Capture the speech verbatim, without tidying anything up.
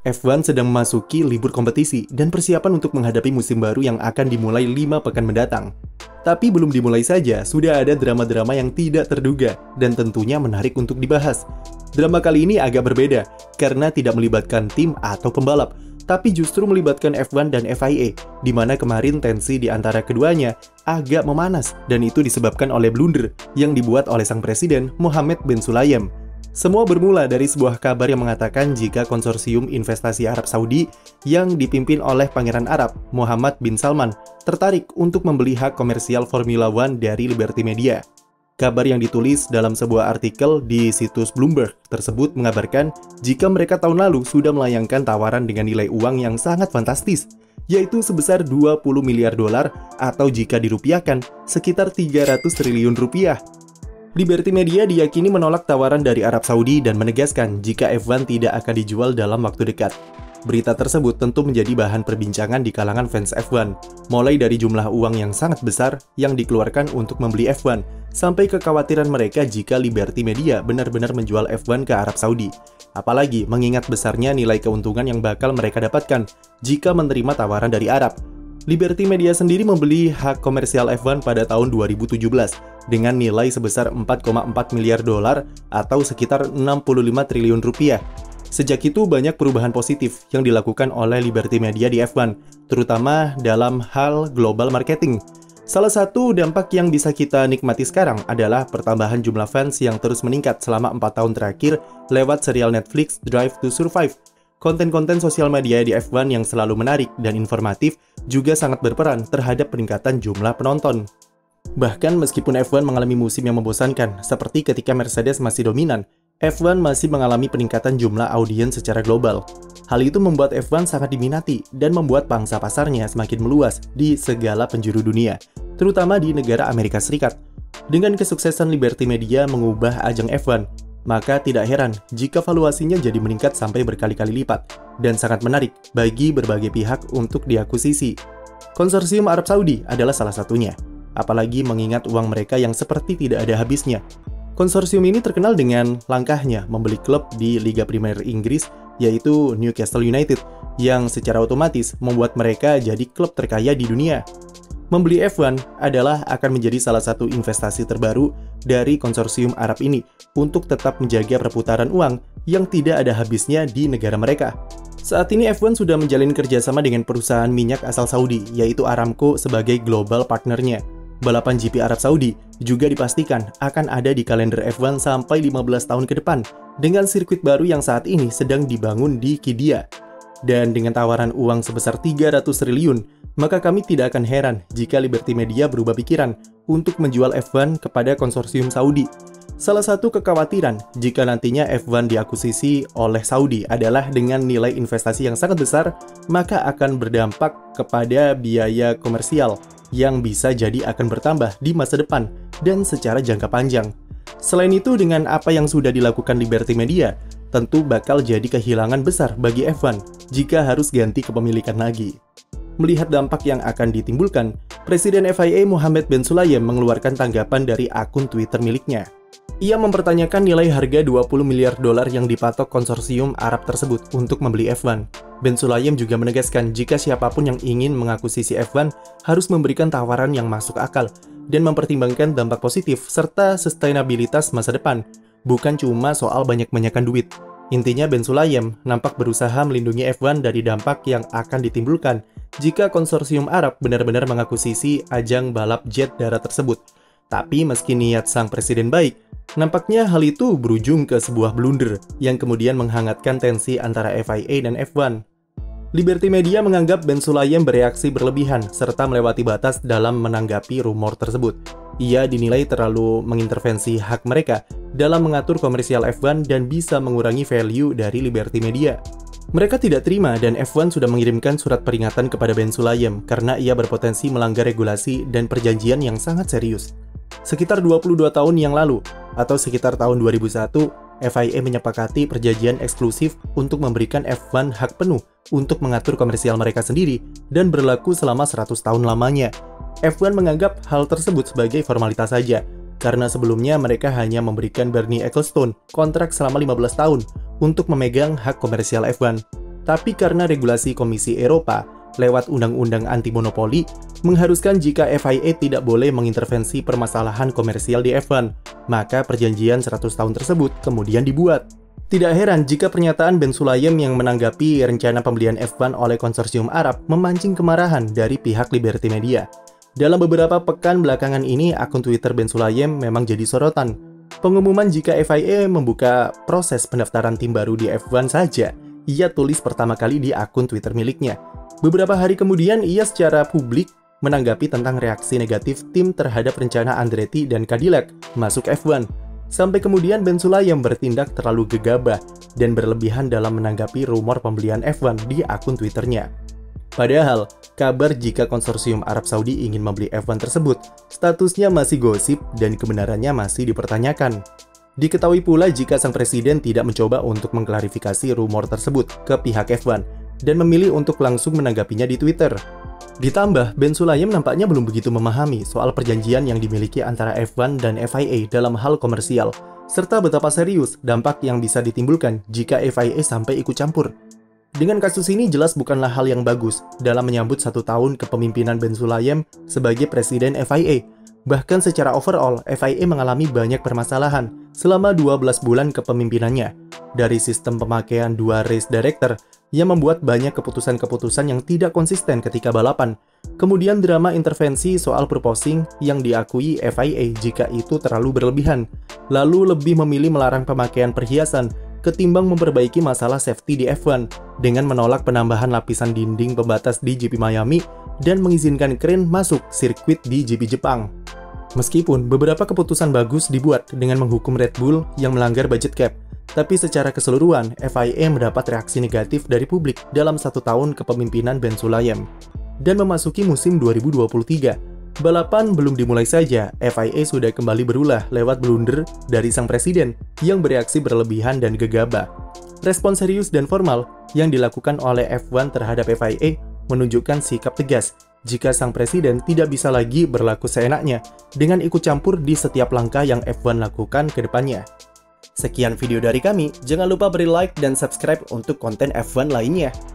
F satu sedang memasuki libur kompetisi dan persiapan untuk menghadapi musim baru yang akan dimulai lima pekan mendatang. Tapi belum dimulai saja, sudah ada drama-drama yang tidak terduga dan tentunya menarik untuk dibahas. Drama kali ini agak berbeda karena tidak melibatkan tim atau pembalap, tapi justru melibatkan F satu dan F I A, di mana kemarin tensi di antara keduanya agak memanas dan itu disebabkan oleh blunder yang dibuat oleh sang presiden Mohammed bin Sulayem. Semua bermula dari sebuah kabar yang mengatakan jika konsorsium investasi Arab Saudi yang dipimpin oleh Pangeran Arab Muhammad bin Salman tertarik untuk membeli hak komersial Formula One dari Liberty Media. Kabar yang ditulis dalam sebuah artikel di situs Bloomberg tersebut mengabarkan jika mereka tahun lalu sudah melayangkan tawaran dengan nilai uang yang sangat fantastis, yaitu sebesar dua puluh miliar dolar atau jika dirupiahkan sekitar tiga ratus triliun rupiah. Liberty Media diyakini menolak tawaran dari Arab Saudi dan menegaskan jika F satu tidak akan dijual dalam waktu dekat. Berita tersebut tentu menjadi bahan perbincangan di kalangan fans F satu, mulai dari jumlah uang yang sangat besar yang dikeluarkan untuk membeli F satu, sampai kekhawatiran mereka jika Liberty Media benar-benar menjual F satu ke Arab Saudi. Apalagi mengingat besarnya nilai keuntungan yang bakal mereka dapatkan jika menerima tawaran dari Arab. Liberty Media sendiri membeli hak komersial F satu pada tahun dua ribu tujuh belas dengan nilai sebesar empat koma empat miliar dolar atau sekitar enam puluh lima triliun rupiah. Sejak itu banyak perubahan positif yang dilakukan oleh Liberty Media di F satu, terutama dalam hal global marketing. Salah satu dampak yang bisa kita nikmati sekarang adalah pertambahan jumlah fans yang terus meningkat selama empat tahun terakhir lewat serial Netflix Drive to Survive. Konten-konten sosial media di F satu yang selalu menarik dan informatif juga sangat berperan terhadap peningkatan jumlah penonton. Bahkan meskipun F satu mengalami musim yang membosankan, seperti ketika Mercedes masih dominan, F satu masih mengalami peningkatan jumlah audiens secara global. Hal itu membuat F satu sangat diminati dan membuat pangsa pasarnya semakin meluas di segala penjuru dunia, terutama di negara Amerika Serikat. Dengan kesuksesan Liberty Media mengubah ajang F satu, maka tidak heran jika valuasinya jadi meningkat sampai berkali-kali lipat dan sangat menarik bagi berbagai pihak untuk diakuisisi. Konsorsium Arab Saudi adalah salah satunya, apalagi mengingat uang mereka yang seperti tidak ada habisnya. Konsorsium ini terkenal dengan langkahnya membeli klub di Liga Premier Inggris, yaitu Newcastle United, yang secara otomatis membuat mereka jadi klub terkaya di dunia. Membeli F satu adalah akan menjadi salah satu investasi terbaru dari konsorsium Arab ini untuk tetap menjaga perputaran uang yang tidak ada habisnya di negara mereka. Saat ini F satu sudah menjalin kerjasama dengan perusahaan minyak asal Saudi, yaitu Aramco sebagai global partnernya. Balapan G P Arab Saudi juga dipastikan akan ada di kalender F satu sampai lima belas tahun ke depan dengan sirkuit baru yang saat ini sedang dibangun di Qiddiya. Dan dengan tawaran uang sebesar tiga ratus triliun, maka kami tidak akan heran jika Liberty Media berubah pikiran untuk menjual F satu kepada konsorsium Saudi. Salah satu kekhawatiran jika nantinya F satu diakuisisi oleh Saudi adalah dengan nilai investasi yang sangat besar, maka akan berdampak kepada biaya komersial yang bisa jadi akan bertambah di masa depan dan secara jangka panjang. Selain itu, dengan apa yang sudah dilakukan Liberty Media, tentu bakal jadi kehilangan besar bagi F satu jika harus ganti kepemilikan lagi. Melihat dampak yang akan ditimbulkan, Presiden F I A Mohammed bin Sulayem mengeluarkan tanggapan dari akun Twitter miliknya. Ia mempertanyakan nilai harga dua puluh miliar dolar yang dipatok konsorsium Arab tersebut untuk membeli F satu. Bin Sulayem juga menegaskan jika siapapun yang ingin mengakuisisi F satu harus memberikan tawaran yang masuk akal dan mempertimbangkan dampak positif serta sustainabilitas masa depan, bukan cuma soal banyak-banyakan duit. Intinya bin Sulayem nampak berusaha melindungi F satu dari dampak yang akan ditimbulkan jika konsorsium Arab benar-benar mengakuisisi ajang balap jet darat tersebut. Tapi meski niat sang presiden baik, nampaknya hal itu berujung ke sebuah blunder yang kemudian menghangatkan tensi antara F I A dan F satu. Liberty Media menganggap bin Sulayem bereaksi berlebihan serta melewati batas dalam menanggapi rumor tersebut. Ia dinilai terlalu mengintervensi hak mereka dalam mengatur komersial F satu dan bisa mengurangi value dari Liberty Media. Mereka tidak terima dan F satu sudah mengirimkan surat peringatan kepada bin Sulayem karena ia berpotensi melanggar regulasi dan perjanjian yang sangat serius. Sekitar dua puluh dua tahun yang lalu, atau sekitar tahun dua ribu satu, F I A menyepakati perjanjian eksklusif untuk memberikan F satu hak penuh untuk mengatur komersial mereka sendiri dan berlaku selama seratus tahun lamanya. F satu menganggap hal tersebut sebagai formalitas saja, karena sebelumnya mereka hanya memberikan Bernie Ecclestone kontrak selama lima belas tahun untuk memegang hak komersial F satu. Tapi karena regulasi Komisi Eropa lewat Undang-Undang Anti Monopoli mengharuskan jika F I A tidak boleh mengintervensi permasalahan komersial di F satu, maka perjanjian seratus tahun tersebut kemudian dibuat. Tidak heran jika pernyataan Ben Sulayem yang menanggapi rencana pembelian F satu oleh konsorsium Arab memancing kemarahan dari pihak Liberty Media. Dalam beberapa pekan belakangan ini, akun Twitter Ben Sulayem memang jadi sorotan. Pengumuman jika F I A membuka proses pendaftaran tim baru di F satu saja, ia tulis pertama kali di akun Twitter miliknya. Beberapa hari kemudian, ia secara publik menanggapi tentang reaksi negatif tim terhadap rencana Andretti dan Cadillac masuk F satu. Sampai kemudian Ben Sulayem bertindak terlalu gegabah dan berlebihan dalam menanggapi rumor pembelian F satu di akun Twitternya. Padahal, kabar jika konsorsium Arab Saudi ingin membeli F satu tersebut, statusnya masih gosip dan kebenarannya masih dipertanyakan. Diketahui pula jika sang presiden tidak mencoba untuk mengklarifikasi rumor tersebut ke pihak F satu dan memilih untuk langsung menanggapinya di Twitter. Ditambah, Ben Sulayem nampaknya belum begitu memahami soal perjanjian yang dimiliki antara F satu dan F I A dalam hal komersial, serta betapa serius dampak yang bisa ditimbulkan jika F I A sampai ikut campur. Dengan kasus ini jelas bukanlah hal yang bagus dalam menyambut satu tahun kepemimpinan Ben Sulayem sebagai presiden F I A. Bahkan secara overall, F I A mengalami banyak permasalahan selama dua belas bulan kepemimpinannya. Dari sistem pemakaian dua race director yang membuat banyak keputusan-keputusan yang tidak konsisten ketika balapan. Kemudian drama intervensi soal proposing yang diakui F I A jika itu terlalu berlebihan. Lalu lebih memilih melarang pemakaian perhiasan ketimbang memperbaiki masalah safety di F satu dengan menolak penambahan lapisan dinding pembatas di G P Miami dan mengizinkan kren masuk sirkuit di G P Jepang. Meskipun beberapa keputusan bagus dibuat dengan menghukum Red Bull yang melanggar budget cap, tapi secara keseluruhan F I A mendapat reaksi negatif dari publik dalam satu tahun kepemimpinan Ben Sulayem. Dan memasuki musim dua ribu dua puluh tiga, balapan belum dimulai saja, F I A sudah kembali berulah lewat blunder dari sang presiden yang bereaksi berlebihan dan gegabah. Respon serius dan formal yang dilakukan oleh F satu terhadap F I A menunjukkan sikap tegas jika sang presiden tidak bisa lagi berlaku seenaknya dengan ikut campur di setiap langkah yang F satu lakukan ke depannya. Sekian video dari kami, jangan lupa beri like dan subscribe untuk konten F satu lainnya.